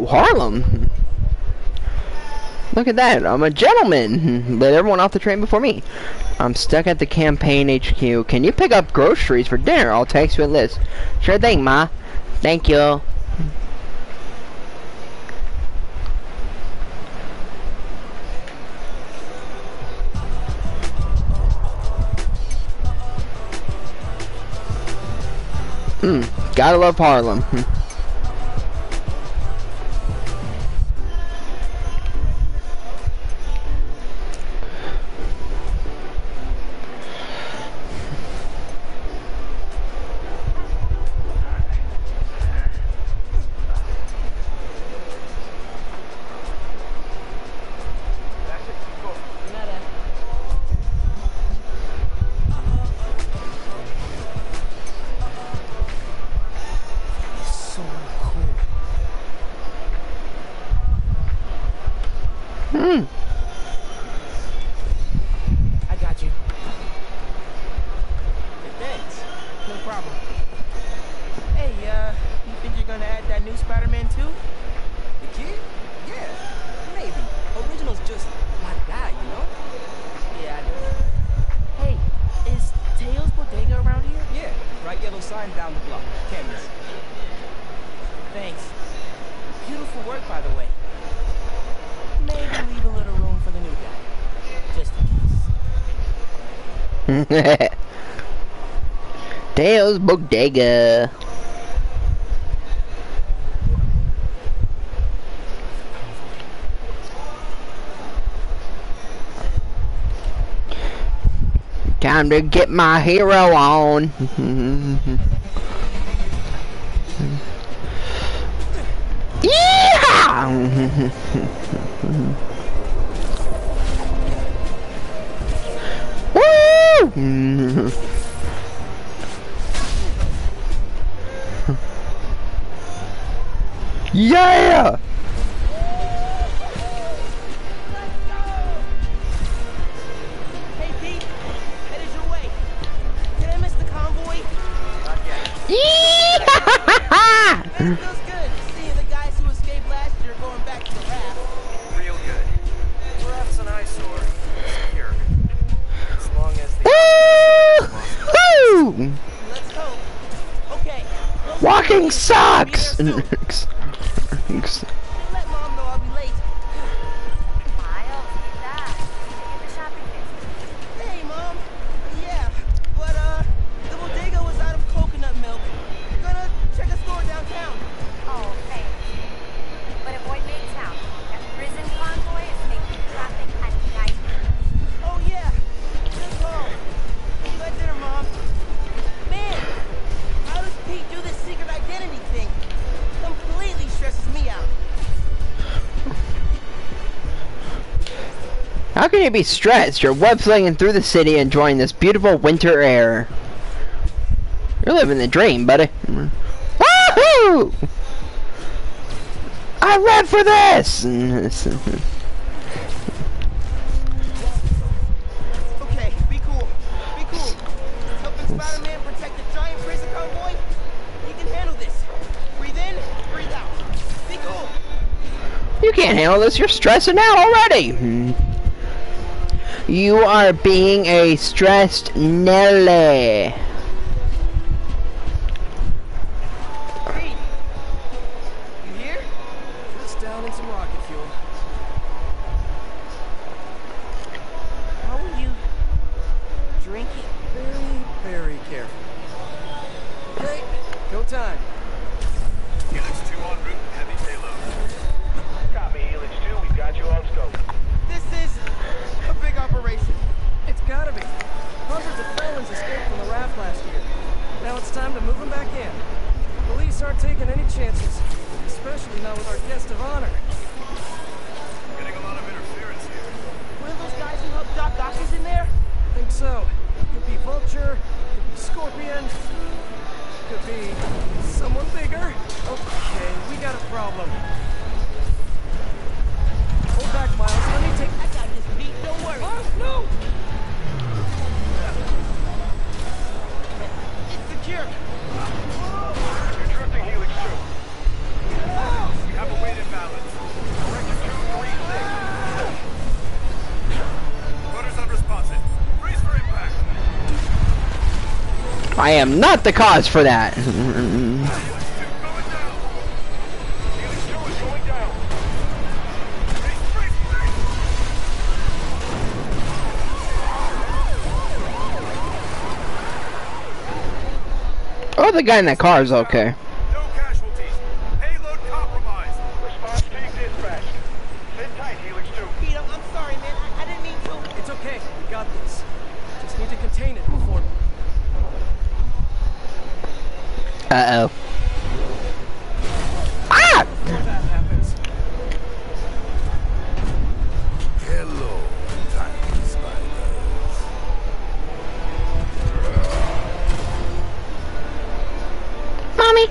Harlem. Look at that. I'm a gentleman. Let everyone off the train before me. I'm stuck at the campaign HQ. Can you pick up groceries for dinner? I'll text you a list. Sure thing, Ma. Thank you. Gotta love Harlem. I got you. Hey, thanks. No problem. Hey, you think you're gonna add that new Spider-Man too? The kid? Yeah, maybe. Original's just my guy, you know? Yeah, I know. Hey, is Teo's Bodega around here? Yeah, bright yellow sign down the block. Can't miss it. Thanks. Beautiful work, by the way. Maybe leave a little room for the new guy. Just in case. Teo's Bodega. Time to get my hero on. Yeah! Woo! Yeah! Hey, Pete. Headed your way. Did I miss the convoy? Not yet. Yeah! That feels good. Seeing the guys who escaped last year going back to the raft. Real good. The raft's an eyesore. Secure. As long as the... Woo! Let's hope. Okay. Walking sucks! Let Mom know I'll be late. Miles, Dad, get the shopping list. Hey, Mom. Yeah, but, the bodega was out of coconut milk. Gonna check a store downtown. Oh, thanks. But avoid Midtown. That prison convoy is making traffic a nightmare. Oh, yeah. Good call. See you at dinner, Mom. Man, how does Pete do this secret identity thing? Completely stresses me out. How can you be stressed? You're web slinging through the city enjoying this beautiful winter air. You're living the dream, buddy. Woohoo! I read for this! Okay, be cool. Be cool. Helping Spider-Man protect the giant prison convoy? He can handle this. Breathe in, breathe out. Be cool. You can't handle this, you're stressing out already! You are being a stressed Nelly. Pete, you here? Just down in some rocket fuel. How are you drinking? Very, very careful. Okay, go time. Helix 2 en route, heavy payload. Copy, Helix 2, we've got you on scope. This is a big operation. It's gotta be. Hundreds of felons escaped from the raft last year. Now it's time to move them back in. Police aren't taking any chances, especially not with our guest of honor. Getting a lot of interference here. One of those guys who helped Doc Ock's in there? Think so. Could be Vulture, could be Scorpion, could be someone bigger. Okay, we got a problem. Hold back, Miles. Let me take... I got this, Pete. Don't worry. Oh, no! It's secure. You're drifting, Helix 2. We have a weighted balance. I am not the cause for that. Oh, the guy in that car is okay. No casualties. Payload compromised. Response team dispatched. Sit tight, Helix 2. Pete, I'm sorry, man. I didn't mean to. It's okay. We got this. Just need to contain it before... Uh-oh. Ah! before that happens. Hello, tiny spiders. Mommy.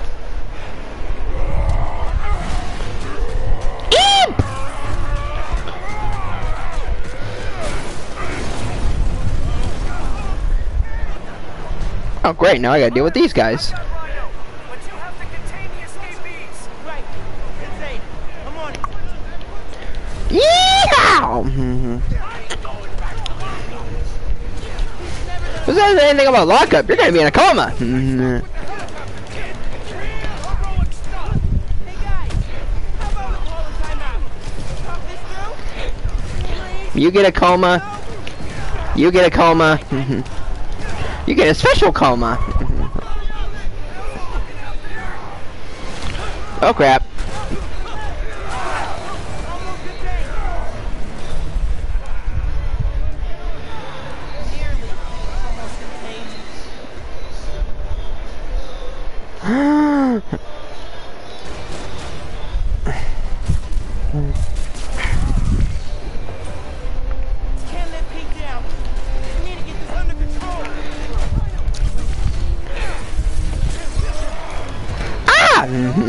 Eep! Oh great, now I gotta deal with these guys. But you have to contain the escapees. Right. Insane. I'm on it. Yeehaw! Who says anything about lockup? You're gonna be in a coma. Hey, guys. How about we call a timeout? Talk this through? Please? You get a coma. You get a coma. You get a special coma. Oh crap. Almost contained. Nearly. Almost contained. Can't let Pete down. We need to get this under control. Ah!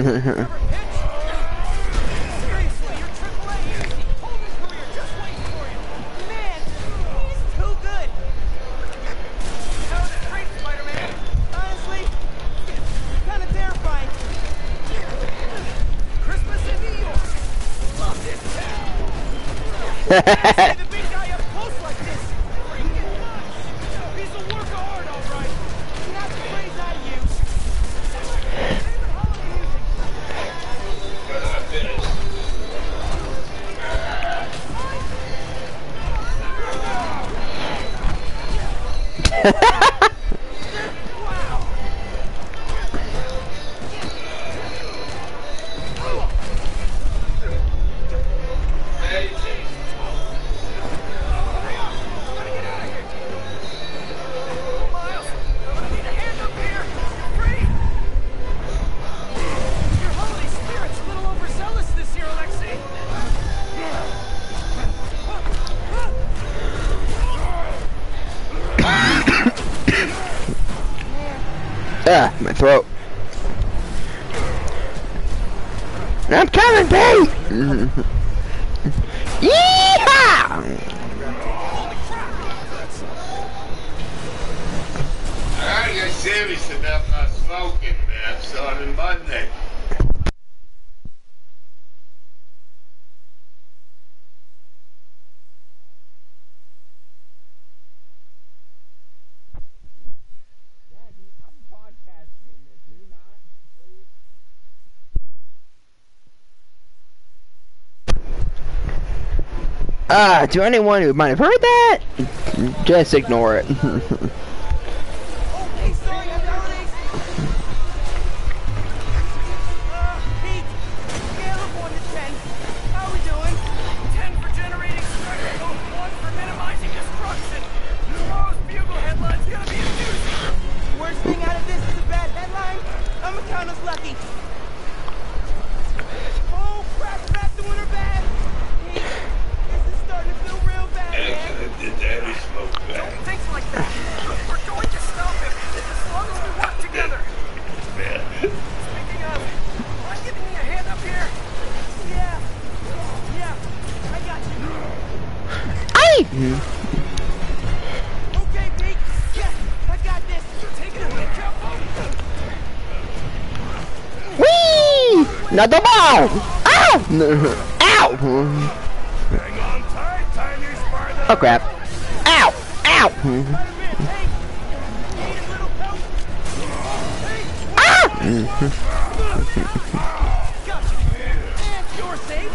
Seriously, you're AAA easy. Hold his career, just waiting for you. Man, he's too good. How is it great, Spider-Man? Honestly, kind of terrifying. Christmas in New York. Love this town. See the big guy up close like this. Freaking nuts. He's a work of art, all right. Not the phrase I use. Favorite holiday music. Wow. Miles, I'm gonna need a hand up here. You free? Your holiday spirit's a little overzealous this year, Alexei. Ah, my throat. I'm coming, babe! Yeehaw! I got serious about my smoking, man, starting Monday. To anyone who might have heard that, just ignore it. Okay, sorry, happy holidays. Pete, scale of 1 to 10. How we doing? 10 for generating spectacle, 1 for minimizing destruction. Tomorrow's bugle headline's gonna be a doozy. Worst thing out of this is a bad headline. I'ma count us lucky. Oh, crap, doing her bad. Pete, this is starting to feel real bad, man. Excellent, did daddy smoke back? Things like that. We're going to stop him as long as we work together. Man. Speaking of, mind giving me a hand up here? Yeah, I got you. Aye! Okay, Pete. Yeah, I got this. Take it away, Capo. Whee! Not the ball! Ow! Ow! Hang on tight, tiny spider. Oh crap. Ow! Ow! Spider-Man, hey. Need a little help? Gotcha. And you're safe.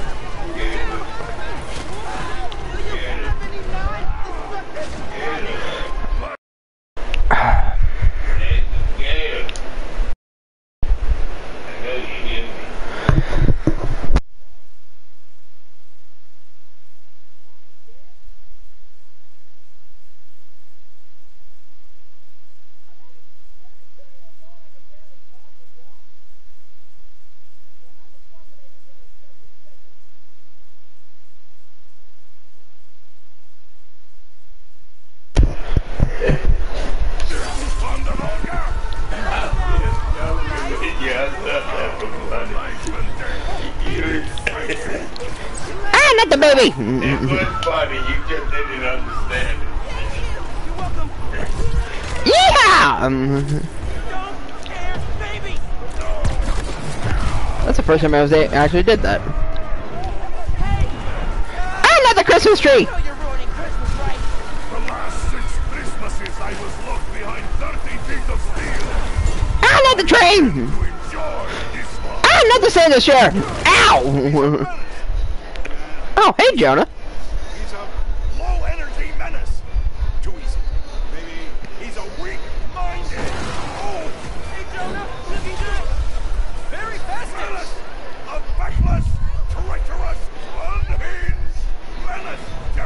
Ah, not the baby! It was funny, you just didn't understand it. You're welcome. Yeah! Don't care, baby. That's the first time I actually did that. Hey, Ah, not the Christmas tree! you know you're ruining Christmas, right? The last 6 Christmases I was locked behind 30 feet of steel Ah, not the train! to enjoy this one. Ah, not the Santa chair! Ow! Oh, hey, Jonah. He's a low-energy menace. Too easy. Maybe he's a weak-minded. Oh, Hey, Jonah, looking good. Very festive. menace! A feckless, treacherous, unhinged menace!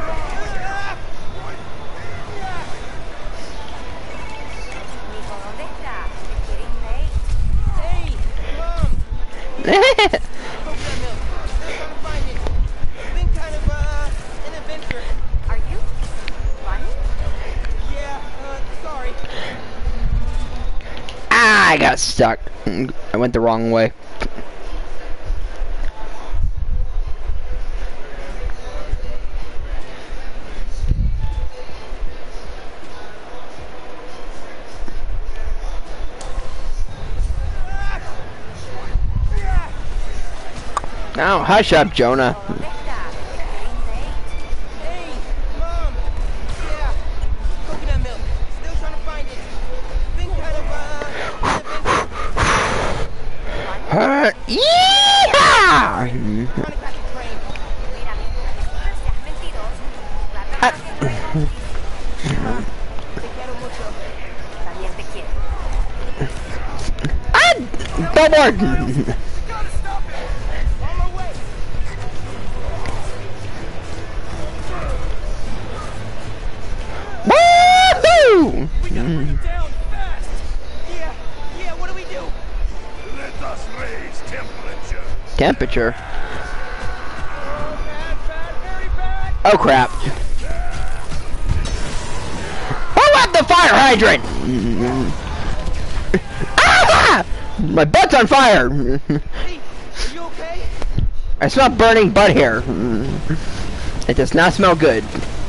Mijo, ¿dónde estás? It's getting late. Hey, Mom. Hope that milk. Still trying to find it. It's been kind of, an adventure. Are you running? Yeah, sorry. Ah, I got stuck. I went the wrong way. Oh, hush up, Jonah. ¿Dónde estás? It's getting late. Hey, Mom. Yeah, coconut milk. Still trying to find it. Been kind of, an adventure. Yeehaw! Trying to catch a train. Mira, no seas mentiroso. Trata de que traen. Te quiero mucho. También te quiero. Ah! Billboard! Gotta stop it. On my way. Woohoo! We gotta bring it down fast. Yeah, what do we do? Let us raise temperature. Temperature. Oh, bad, very bad. Oh crap. Oh, at the fire hydrant! Ah! My butt's on fire! Hey, are you okay? I smell burning butt hair. It does not smell good.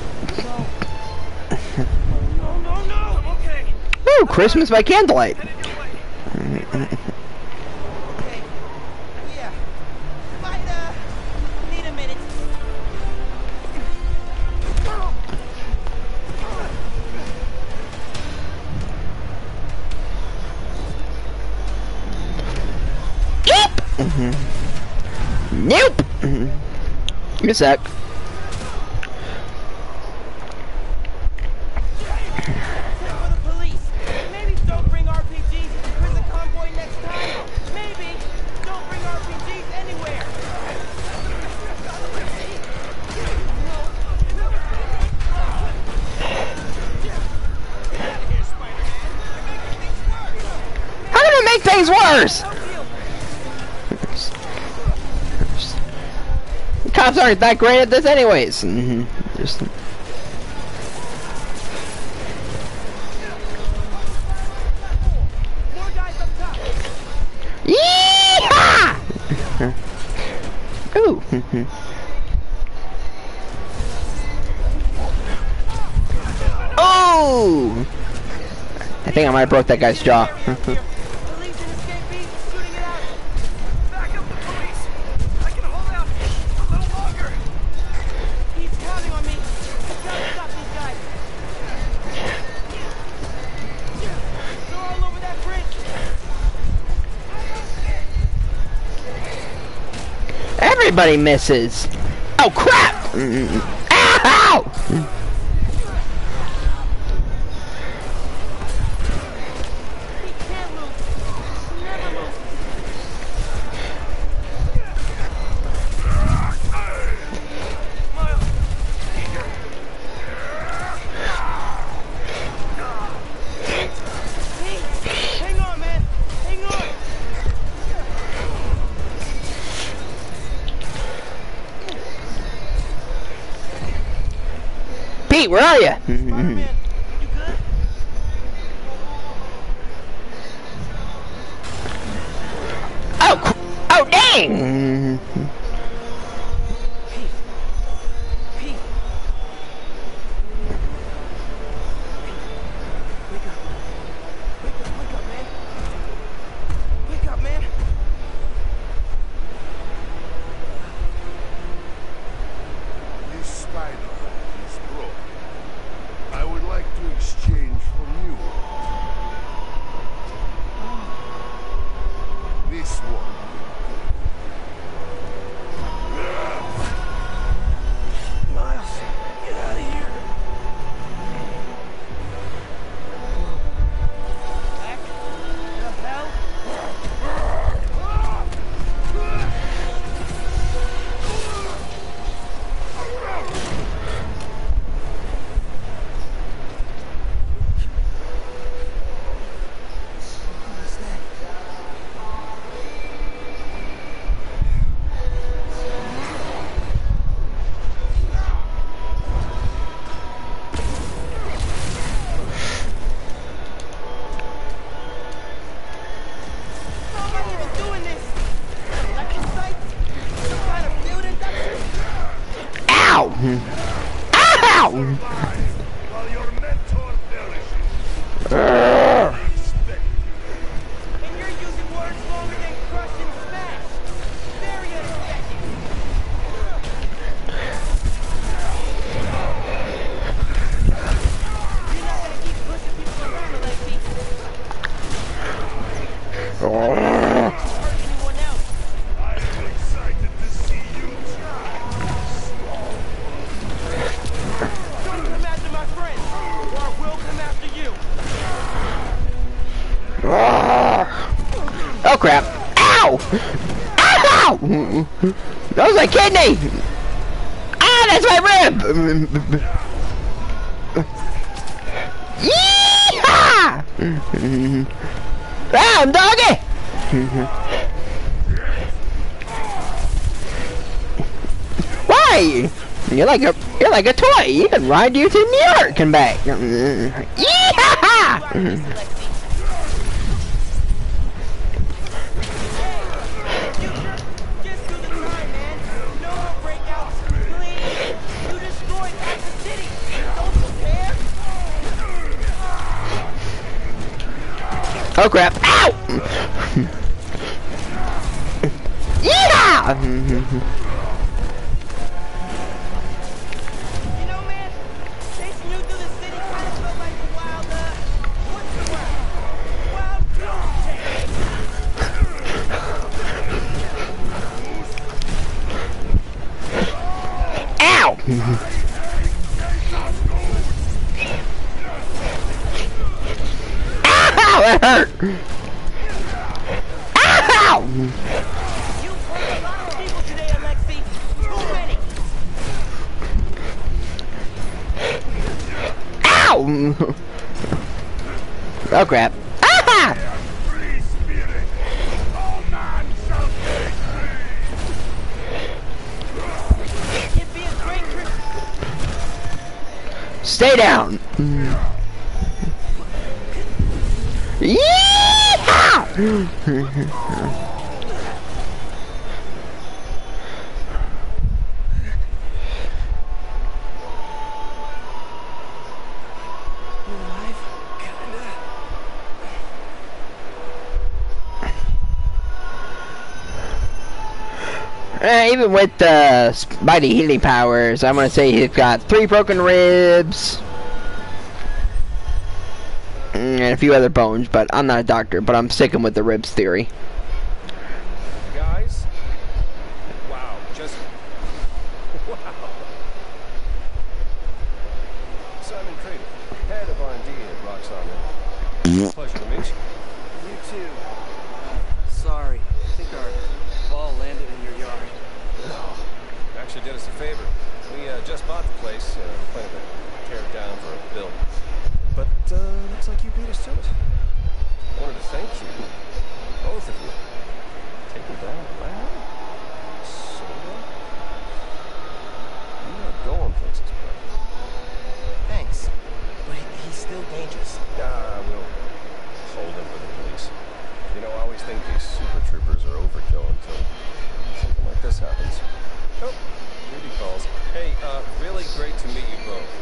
No, I'm okay. Ooh, Christmas by candlelight. Okay. Yeah. Might, need a minute. Yep! Nope! Give me a sec. For the police. Maybe don't bring RPGs to the prison convoy next time. Maybe don't bring RPGs anywhere. How did it make things worse? The cops aren't that great at this anyways. Just... More guys up top. Yeehaw! Ooh. Oh! I think I might have broke that guy's jaw. Police and escapees shooting it out. Back up the police. I can hold out a little longer. He's counting on me. Gotta stop these guys. They're all over that bridge. Everybody misses. Oh crap! Ow! Hang on, man. Hang on. Pete, where are you? Spider-Man, you good? Oh dang! Pete. Wake up. Wake up, man. Wake up, man. This spider is broken. I would like to exchange for new one. This one. Miles, get out of here. Back the hell? What's that? How am I even doing this? Electric site? Some kind of field induction? Ow! Ow! While your mentor perishes. And you're using words longer than crush and smash. Very unexpected. You're not gonna keep pushing people around, Alexi. Hurt anyone else. I'm excited to see you try. Don't come after my friends, or I will come after you. Oh crap! Ow! Ow! That was my kidney! Ah, that's my rib! Yeehaw! Down, doggy! Why? You're like a toy. You can ride you to New York and back. Yeehaw! Just do the time, man. No more breakouts, please. You destroyed half the city. Don't prepare. Oh crap! Ow! Yeah! You know, man, chasing you through the city kind of felt like a wild, what's the word? Wild goose chase. Ow! Ow! That hurt! Ow! You've hurt a lot of people today, Alexi. Too many. Ow! Oh crap! Ah! Free spirit. All man shall be free. It'd be a great trip. Stay down! Yeehaw! Alive? Kinda. Even with the Spidey healing powers, I'm gonna say he's got 3 broken ribs and a few other bones, but I'm not a doctor, but I'm sticking with the ribs theory. Guys? Wow, just rocks on me. Pleasure to meet you. You too. Sorry. I think our ball landed in your yard. No. Actually did us a favor. We just bought the place, plan to tear it down for a build. But looks like you beat us to it. I wanted to thank you, both of you. Taking down the lab? Solo? You are going places, bro. Thanks. But he's still dangerous. We'll hold him for the police. You know, I always think these super troopers are overkill until something like this happens. Oh, duty calls. Hey, really great to meet you both.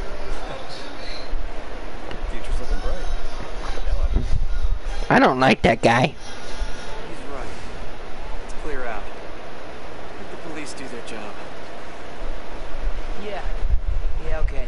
Future's looking bright. Hello. I don't like that guy. He's right. Let's clear out. Let the police do their job. Yeah. Yeah, okay.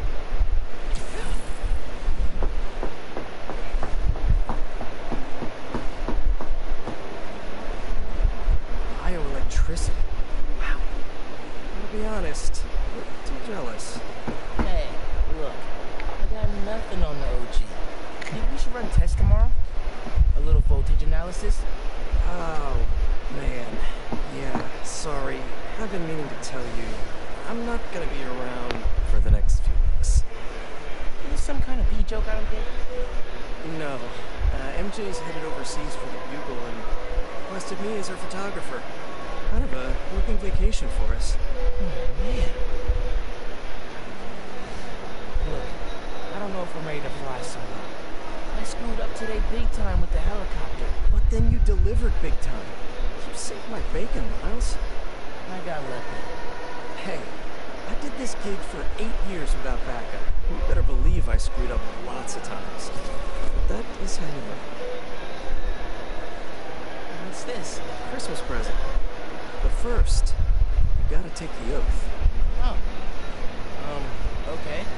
Bioelectricity. Wow. I'll be honest, a little jealous. Hey, look. I got nothing on the OG. Think we should run tests tomorrow? A little voltage analysis? Oh, man. Yeah, sorry. I've been meaning to tell you. I'm not gonna be around for the next few weeks. Is this some kind of pee joke I don't get? No. MJ's headed overseas for the Bugle and requested me as her photographer. Kind of a working vacation for us. Oh, man. Look, I don't know if I'm ready to fly solo. I screwed up today big time with the helicopter. But then you delivered big time. You saved my bacon, Miles. I got lucky. Hey, I did this gig for 8 years without backup. You better believe I screwed up lots of times. But that is how you learn. What's this? Christmas present. But first, you gotta take the oath. Oh. Okay.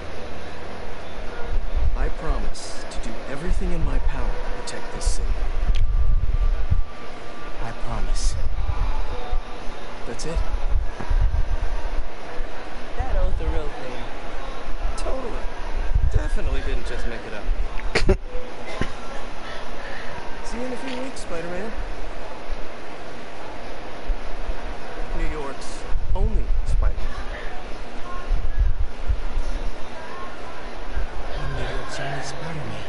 I promise to do everything in my power to protect this city. I promise. That's it. That oath the real thing. Totally. Definitely didn't just make it up. See you in a few weeks, Spider-Man. New York's only Spider-Man. I'm New York's only Spider-Man.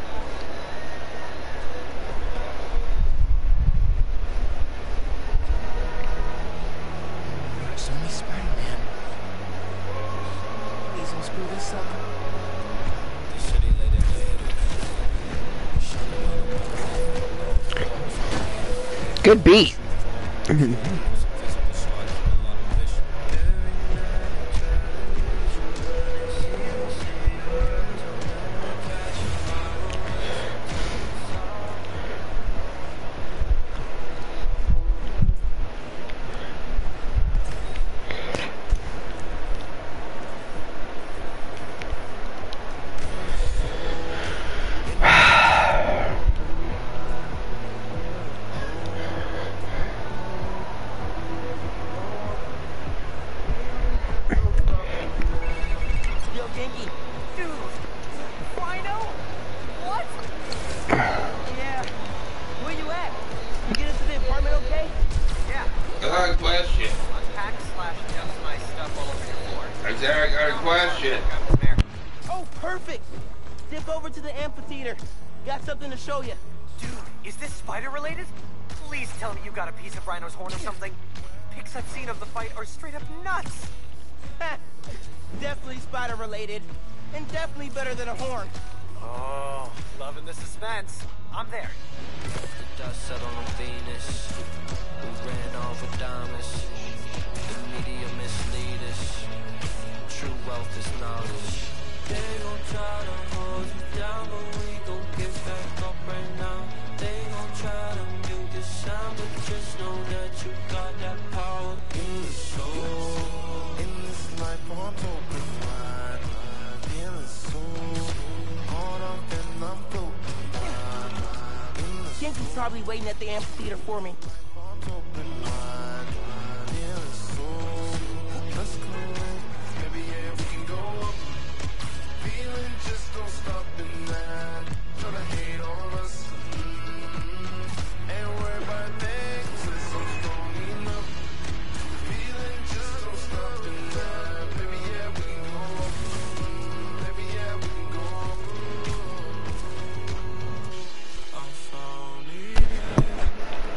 New York's only Spider-Man. Please don't screw this up. Good beat. Yo, Dinky. Dude! Rhino? What? Yeah. Where you at? You get into the apartment okay? Yeah. I got a question. Unpack / adjust my stuff all over your floor. I said I got a question. Grab a snare. Oh, perfect. Dip over to the amphitheater. Got something to show you. Dude, is this spider related? Please tell me you got a piece of Rhino's horn or something. Pics I've seen of the fight are straight up nuts. Definitely spider related. And definitely better than a horn. Oh, loving the suspense. I'm there. The dust settled on Venus. We ran off with diamonds. The media mislead us. True wealth is knowledge. They gon' try to hold you down, but we gon' get back up right now. They gon' try to mute the sound, but just know that you got that power in the soul. In this life, I'm open wide, feeling so caught up and I'm broken. Dinky's probably waiting at the amphitheater for me.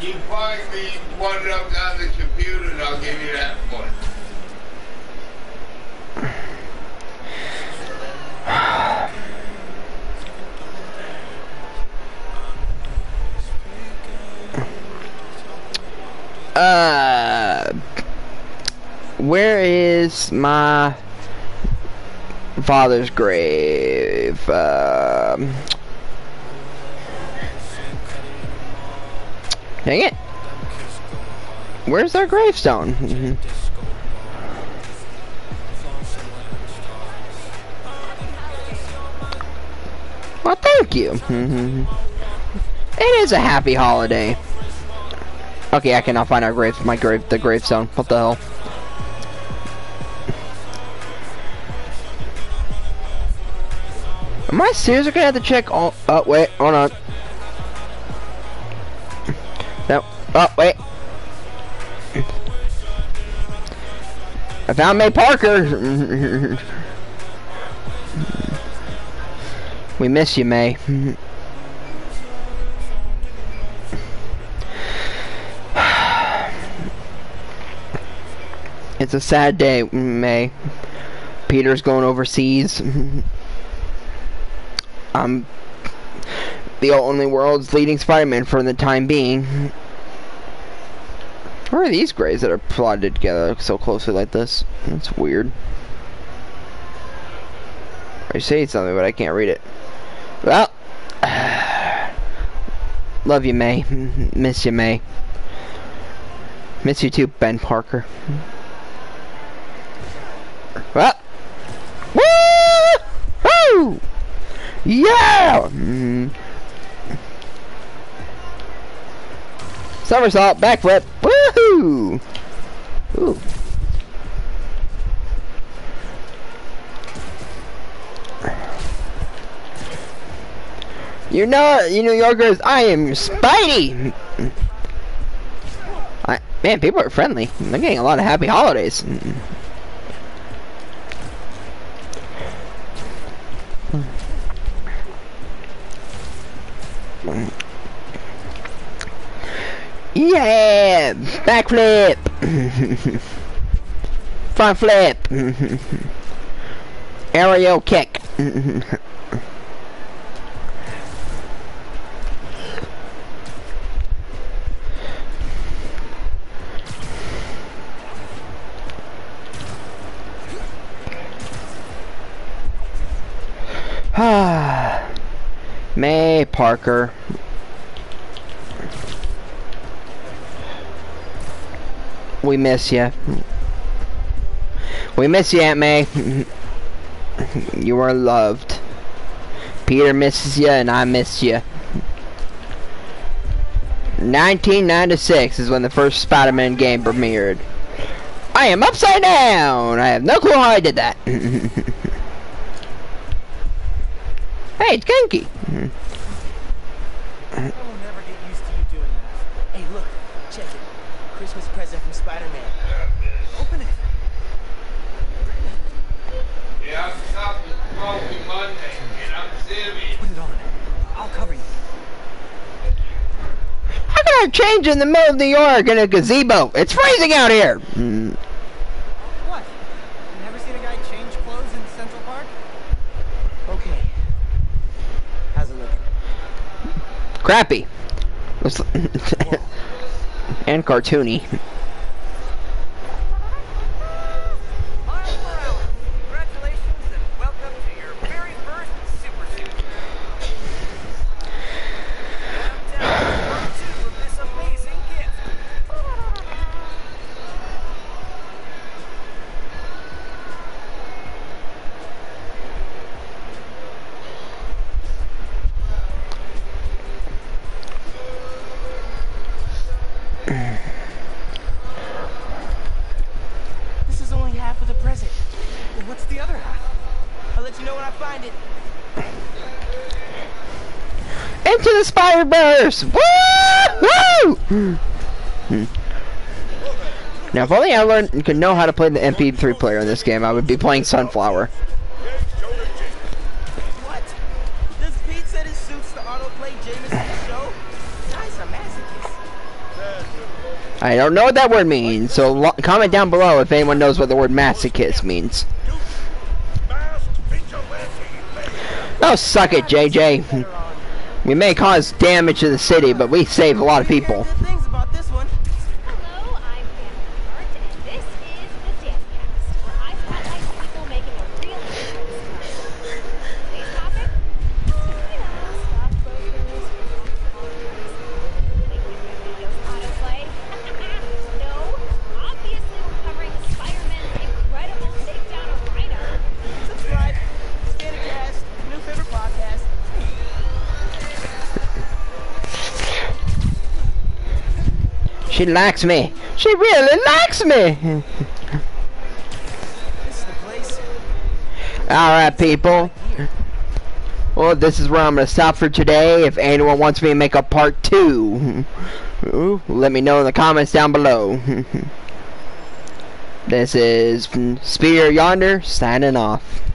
You find me one up on the computer and I'll give you that one. Where is my father's grave? Dang it. Where's their gravestone? Well, thank you. It is a happy holiday. Okay, I cannot find our the gravestone. What the hell? Am I seriously gonna have to check all? Oh wait, hold on. No. Oh wait. I found May Parker. We miss you, May. It's a sad day, May. Peter's going overseas. I'm the only world's leading Spider-Man for the time being. Where are these graves that are plotted together so closely like this? That's weird. I say something, but I can't read it. Well, love you, May. Miss you, May. Miss you too, Ben Parker. Well, woo! Yeah! Somersault, backflip, woohoo! Ooh. You New Yorkers, I am Spidey! Man, people are friendly. I'm getting a lot of happy holidays. Yeah! Backflip! Front flip! Aerial kick! May Parker. We miss you. We miss you, Aunt May. You are loved. Peter misses you, and I miss you. 1996 is when the first Spider-Man game premiered. I am upside down. I have no clue how I did that. Hey, it's Genki. I will never get used to you doing that. Hey, look, check it. Christmas present from Spider-Man. Open it. Yeah, I'm stopping smoking Monday, and I'm serious. Put it on. I'll cover you. How can I change in the middle of New York in a gazebo? It's freezing out here. What? You never seen a guy change clothes in Central Park? Okay. How's it looking? Crappy. And cartoony. Miles Morales, congratulations and welcome to your very first super suit. And I'm down to part 2 of this amazing gift. This is only half of the present. Well, what's the other half? I'll let you know when I find it. Into the Spider-Verse! Woo! Now, if only I could know how to play the MP3 player in this game, I would be playing Sunflower. What? Does Pete said it suits the autoplay Jameson's show? Guy's a masochist. I don't know what that word means, so comment down below if anyone knows what the word masochist means. Oh, suck it, JJ. We may cause damage to the city, but we save a lot of people. Things about this one. Hello, I'm Pam Hart, and this is the Damcast, where I spotlight people making a real difference. Today's topic? Stockbrokers, making their videos autoplay. No, obviously we're covering Spider-Man's incredible takedown of Rhino. Subscribe. Scanicast. New favorite podcast. She likes me. She really likes me. This is the place. Alright, people. Well, this is where I'm going to stop for today. If anyone wants me to make a part 2, let me know in the comments down below. This is Spear Yonder, signing off.